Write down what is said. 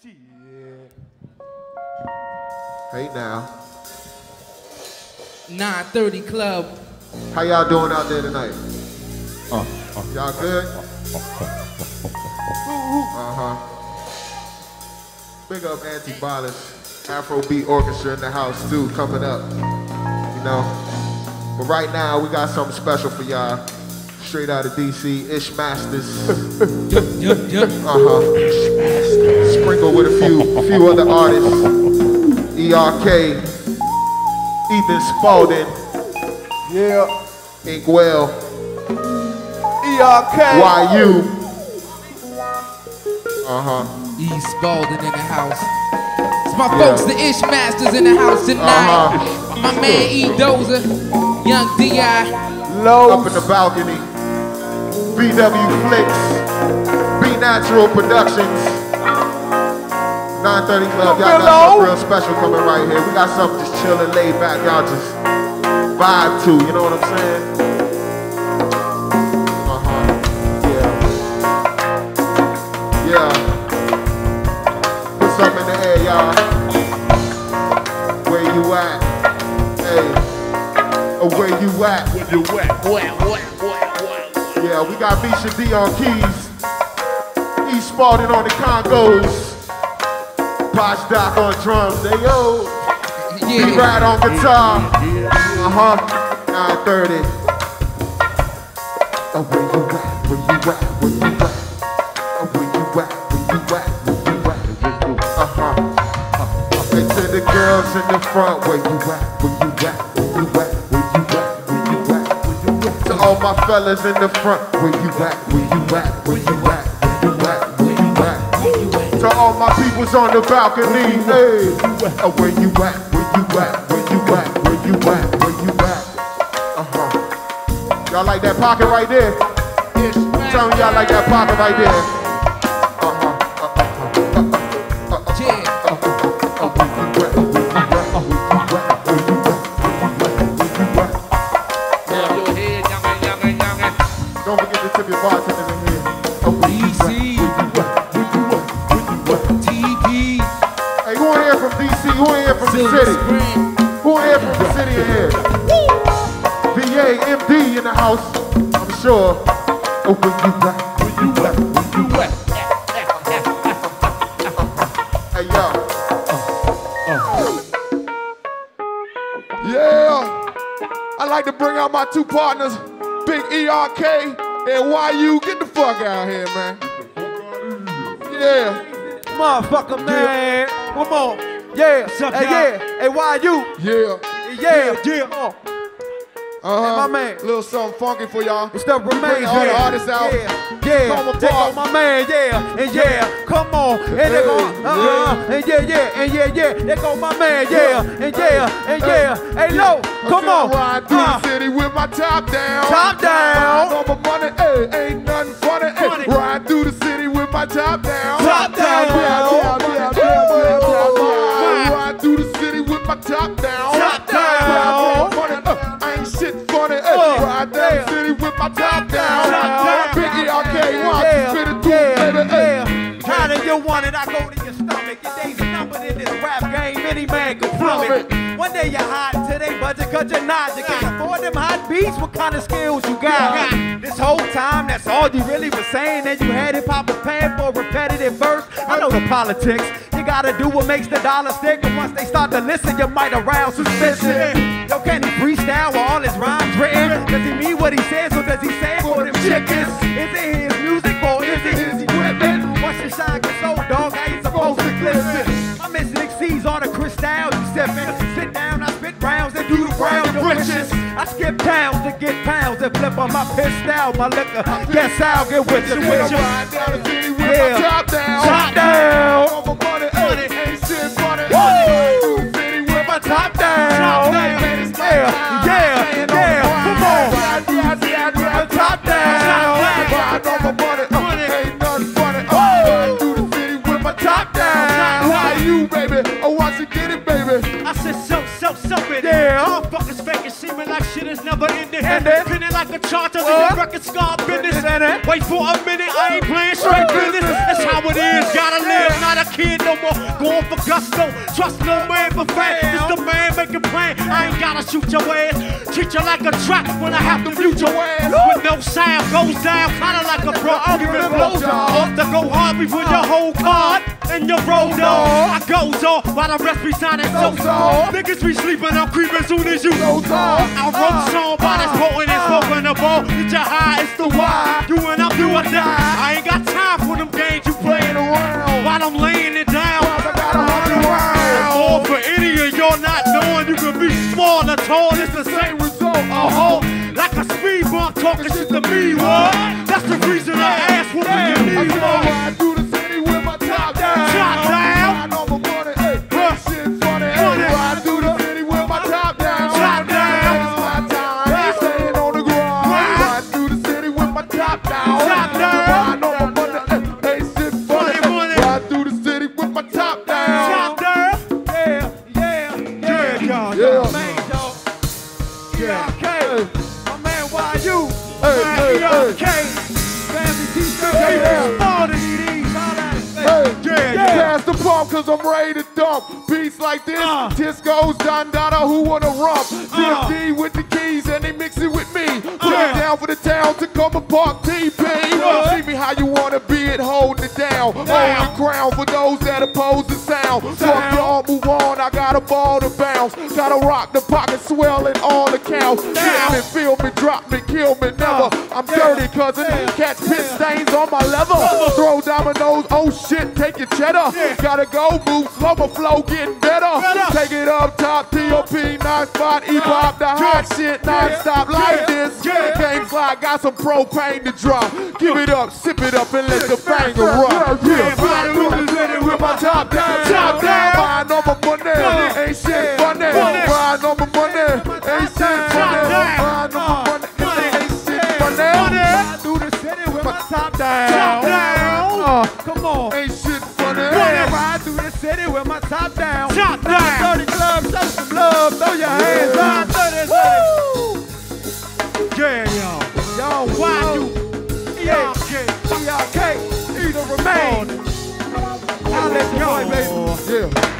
Hey now. 930 Club. How y'all doing out there tonight? Y'all good? Big up Anti-Violence, Afrobeat Orchestra in the house too, coming up. You know. But right now we got something special for y'all. Straight out of DC, Ish Masters. Sprinkle with a few other artists. ERK, Ethan Spalding, yeah, Inkwell, ERK, YU, E Spalding in the house. It's my folks, the Ish Masters in the house tonight. My man E Dozer, Young D.I. Up in the balcony, BW Flicks, B Natural Productions, 930 Club. Y'all got something real special coming right here. We got something just chilling, laid back. Y'all just vibe to, you know what I'm saying? Yeah. Put something in the air, y'all. Where you at? Hey. Or where you at? Where you at? What? Yeah, we got Misha D on keys. E Spalding on the congos. Posh Doc on drums. Hey yo. B-Rad on guitar. 930. Oh, where you at? Where you at? Where you at? Oh, where you at? Where you at? Where you at? They to the girls in the front. Where you at? Where you at? Where you at? All my fellas in the front, where you at, where you at, where you at, where you at, where you at, where you at. To all my peoples on the balcony, hey, oh, where you at, where you at, where you at, where you at, where you at. Y'all like that pocket right there? Tell me y'all like that pocket right there. Don't forget to tip your bartenders in here. DC. TP. Hey, who in here from DC? Who in here from the city? Who in here from the city in here? VA, MD in the house, I'm sure. Oh, where you at? Where you at? Where you at? Hey, yo. Yeah. I like to bring out my two partners. Big ERK and YU, get the fuck out here, man. Yeah. Motherfucker, man. Come on. Yeah. Hey, yeah. Hey, YU. Yeah. Yeah. Hey, my man. Little something funky for y'all. The stuff remains. Bring all the artists out. Yeah. They go my man. Yeah. And yeah. Come on. And they go. And yeah. And yeah. They go my man. Yeah. And yeah. And yeah. Hey, low. Come on. Ride through the city with my top down. Top down. All my money, hey, ain't nothing funny. Hey, ride through the city with my top down. Top down. Ride through the city with my top down. Top down. I ain't shit funny. Hey, ride down the city with my top down. Big ERK, watch spit it through, baby. Hey. How do you want it? I go to your stomach. Your days are numbered in this rap game. Any man can plummet. One day you're hot, today budget, cause you're not. You can't afford them hot beats. What kind of skills you got? This whole time, that's all you really was saying. And you had hip hop was paying for a repetitive verse. I know the politics. You gotta do what makes the dollar stick. And once they start to listen, you might arouse suspicion. Yo, can he freestyle while all his rhymes written? Does he mean what he says, or does he say it for them chickens? Is it his music or is it his equipment? Once your shine gets old, dog, how you supposed to glisten? My missing exceeds all the crystal you sipping. Sit down, I spit rounds and do the round of riches. I skip towns to get pounds and flip on my pistol, my liquor. Guess I'll get with you. Ride down the city with my top down. Top down. All my money, ain't shit funny. Woo! Ride through the city with my Top down. Yeah. Come on. Top down. Ride on my money, ain't nothing funny. Ride through the city with my top down. Why you, baby? Oh, watch you get it, baby. I said so it. Yeah. Motherfuckers faking, seeming like shit is never ending. Ended. Pinning like a charter, the record scar business. Wait for a minute, I ain't playing straight business. That's how it is, gotta live, not a kid no more. Going for gusto, trust no man but fat. It's the man making plan. I ain't gotta shoot your ass. Treat you like a trap when I have to mute your ass. With no sound, goes down, kinda like a pro argument blows off to go hard before your whole card and your road on. I goes off while the rest be signing so niggas be sleeping, I'm creeping soon as you go off. I wrote song by this potent and spoken the ball. Get your high, it's the why. You and I'm doing that. I ain't got time for them games you playing around while I'm laying it down. Or for any of y'all not knowing, you can be small or tall, it's the same result. Like a speed bump talking shit to me, what? That's the reason I asked what you need. I do the city with my top down. Top down. I know my money, hey, shit funny. I do the city with my top down. Top down. It's my time, staying on the grind. I do the city with my top down. Top down. I know my money, hey, shit funny. I do the city with my top down. Top down. Yeah. Man, dog. ERK. My man, why you? Hey, ERK. Family T-shirt. All the DDs, all that. Pass the pump cause I'm ready to dump. Beats like this, Tisco's, Don Dada, who wanna rump? CFD with the keys and they mix it with me. Put it down for the town to come apart TP. See me how you wanna be it, holding it down. Hold the crown for those that oppose the sound. Fuck y'all, move on, I got a ball to bounce. Gotta rock the pocket, swelling all accounts. Get me, feel me, drop me, kill me, never. I'm dirty cousin, catch pit stains on my leather. Throw dominoes, oh shit, take your cheddar. Gotta go, move slow, my flow getting better. Take it up top, TOP, 9-spot, E-pop, the hot shit, non-stop like this. Game fly, got some propane to drop. Give it up, sip it up, and let the banger rock. With my top down, riding on my money, ain't shit funny. Riding on my money, ain't shit funny. Riding on my money, ain't shit funny. I do the city with my top down. Come on. Ain't shit funny. Ride through the city with my top down. Top down. 30 clubs, show some love, throw your hands up. 30. Yo, why you? ERK, either remain. I'll let you go, baby. Yeah.